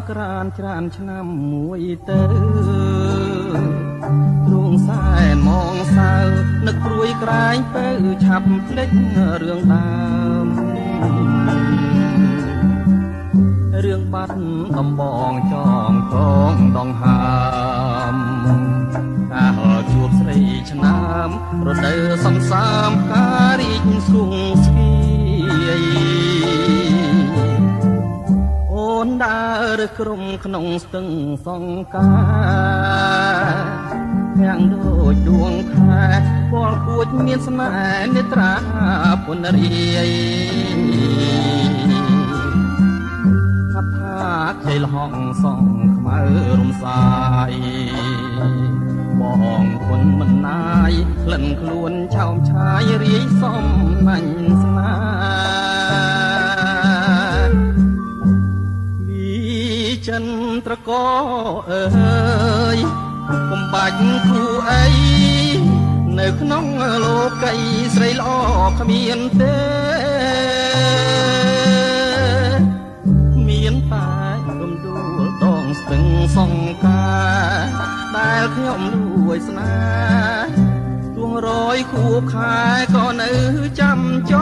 ក្រានច្រានឆ្នាំមួយទៅទ្រូងសែនមងសៅនឹកព្រួយក្រែងទៅឆាប់ភ្លេចរឿងដើមរឿងបាត់ដំបងចងកងដងហើមកាលជួបស្រីឆ្នាំរដូវសំសាមការរីកស្គង់ស្គីអូនដើរក្រុមក្នុងស្ទឹងសង្ការទាំងដូចដួងខែពលគួចមានស្នេហ៍នេត្រាពុនរាយថាខ្ចីលហងសងខ្មៅរំសាយបងគុណមិនណាយក្លិនខ្លួនឆោមឆាយរាយសំណាញ់ស្នាវិចិនត្រកអើយកុំបាច់គូអីនៅក្នុងលោកីស្រីល្អគ្មានទេមានតែរំដួលដងស្ទឹងសង្ការដែលខ្ញុំលួចស្នេហ៍ទួងរយខួបខែក៏នៅចាំច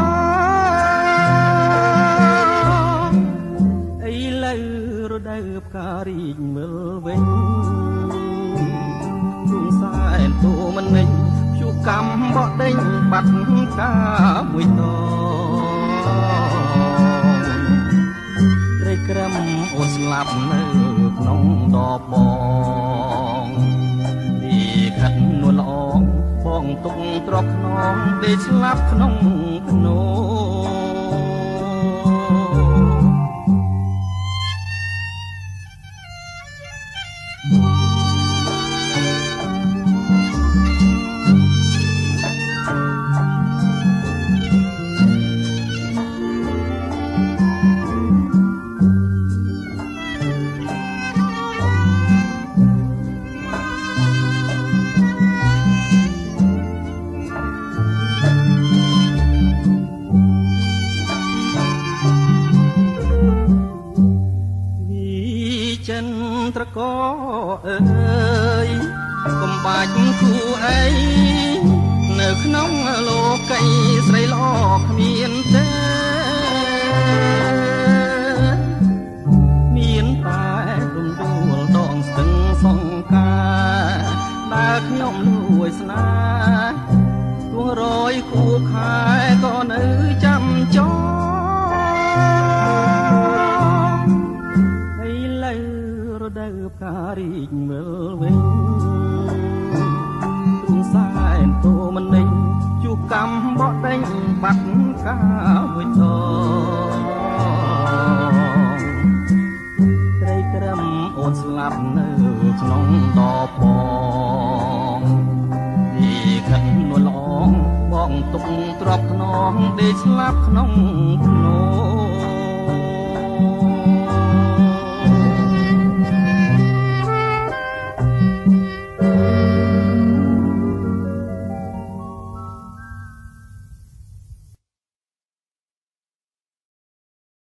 ងឥឡូវរដូវផ្ការីកមើលវិញទួងសែនទូមិននិញភ្យុកម្មបដេញបាត់កាមួយតត្រីក្រឹមអូនស្លាប់នៅក្នុងដបបងពីខិតនួនល្អបងទុកទ្រពខ្នងដេកស្លាប់ក្នុងភ្នោត្រកអើយកុំបាច់គូអីនៅក្នុងលោកីស្រីល្អគ្មានទេមានតែរំដួលដងស្ទឹងសង្ការដែលខ្ញុំលួចស្នេហ៍ទួងរយគូខែក៏នៅចាំចងរដូវផ្ការីកមើលវិញទួងសែនទូមិននិញជួបកម្មបដេញបាត់កាមួយតត្រីក្រឹមអូនស្លាប់នៅក្នុងដបបងពីខិតនួនល្អបងទុកទ្រពខ្នងដេកស្លាប់ក្នុងភ្នោ